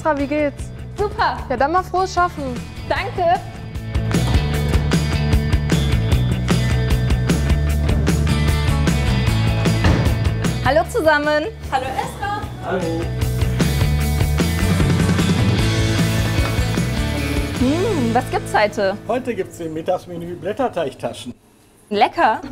Esra, wie geht's? Super. Ja, dann mal frohes Schaffen. Danke. Hallo zusammen. Hallo Esra. Hallo. Was gibt's heute? Heute gibt es im Mittagsmenü Blätterteigtaschen. Lecker.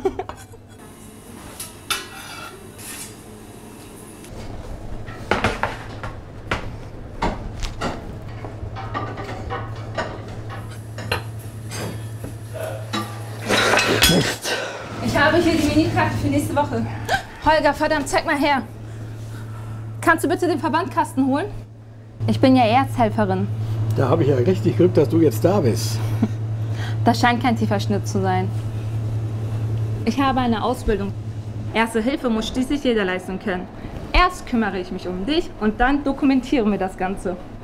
Ich habe hier die Menükarte für nächste Woche. Holger, verdammt, zeig mal her. Kannst du bitte den Verbandkasten holen? Ich bin ja Erzhelferin. Da habe ich ja richtig Glück, dass du jetzt da bist. Das scheint kein tiefer Schnitt zu sein. Ich habe eine Ausbildung. Erste Hilfe muss schließlich jeder leisten können. Erst kümmere ich mich um dich und dann dokumentieren wir das Ganze.